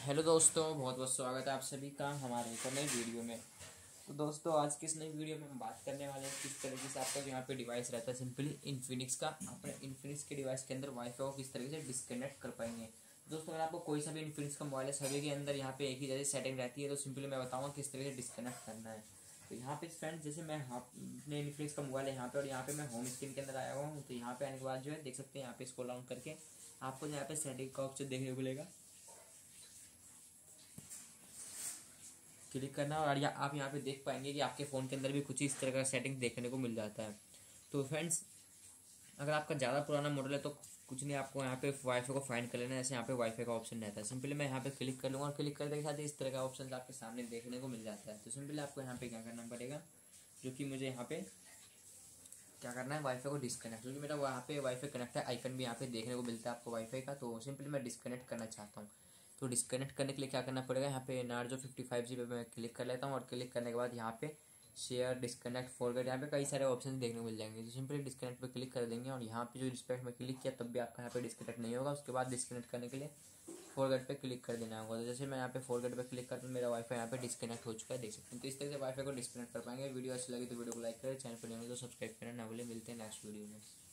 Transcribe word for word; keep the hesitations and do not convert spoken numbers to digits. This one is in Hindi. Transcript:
हेलो दोस्तों, बहुत बहुत स्वागत है आप सभी का हमारे एक और नई वीडियो में। तो दोस्तों, आज की इस नई वीडियो में हम बात करने वाले हैं किस तरीके से आपका जो यहाँ पे डिवाइस रहता है सिंपली इन्फिनिक्स का, अपने इन्फिनिक्स के डिवाइस के अंदर वाईफाई को किस तरीके से डिस्कनेक्ट कर पाएंगे। तो दोस्तों, अगर आपको कोई सा भी इन्फिनिक्स का मोबाइल है, सभी के अंदर यहाँ पे एक ही जैसी सेटिंग रहती है। तो सिंपली मैं बताऊँगा किस तरीके से डिस्कनेक्ट करना है। तो यहाँ पे फ्रेंड्स, जैसे मैं अपने इन्फिनिक्स का मोबाइल है यहाँ पे, और यहाँ पे मैं होम स्क्रीन के अंदर आया हुआ हूँ। तो यहाँ पे आने के बाद जो है देख सकते हैं, यहाँ पे स्क्रॉल डाउन करके आपको यहाँ पे सेटिंग का ऑप्शन देखने को मिलेगा, क्लिक करना। और या आप यहाँ पे देख पाएंगे कि आपके फ़ोन के अंदर भी कुछ इस तरह का सेटिंग देखने को मिल जाता है। तो फ्रेंड्स, अगर आपका ज़्यादा पुराना मॉडल है तो कुछ नहीं, आपको यहाँ पे वाईफाई को फाइंड कर लेना है। जैसे यहाँ पे वाईफाई का ऑप्शन रहता है, सिंपली मैं यहाँ पे क्लिक कर लूँगा और क्लिक करने के साथ इस तरह का ऑप्शन आपके सामने देखने को मिल जाता है। तो सिंपली आपको यहाँ पे क्या करना पड़ेगा, जो कि मुझे यहाँ पे क्या करना है, वाईफाई को डिस्कनेक्ट, क्योंकि मेरा वहाँ पे वाईफाई कनेक्ट है, आइकन भी यहाँ पे देखने को मिलता है आपको वाईफाई का। तो सिंपली मैं डिस्कनेक्ट करना चाहता हूँ। तो डिस्कनेक्ट करने के लिए क्या करना पड़ेगा, यहाँ पे नार्जो फिफ्टी फाइव जी पे मैं क्लिक कर लेता हूँ, और क्लिक करने के बाद यहाँ पे शेयर डिस्कनेक्ट फॉरगेट, यहाँ पे कई सारे ऑप्शन देखने को मिल जाएंगे। तो सिंपली डिस्कनेक्ट पे क्लिक कर देंगे, और यहाँ पे जो डिस्कनेक्ट में क्लिक किया तब भी आपका यहाँ पे डिस्कनेक्ट नहीं होगा। उसके बाद डिस्कनेक्ट करने के लिए फॉरगेट पे क्लिक कर देना होगा। तो जैसे मैं यहाँ पे फॉरगेट पे क्लिक करता हूँ, मेरा वाईफाई यहाँ पे डिस्कनेक्ट हो चुका है, देख सकते हैं। तो इस तरह से वाईफाई को डिस्कनेक्ट कर पाएंगे। वीडियो अच्छी लगी तो वीडियो को लाइक करें, चैनल पर नहीं हो तो सब्सक्राइब करना ना भूलें। मिलते हैं नेक्स्ट वीडियो में।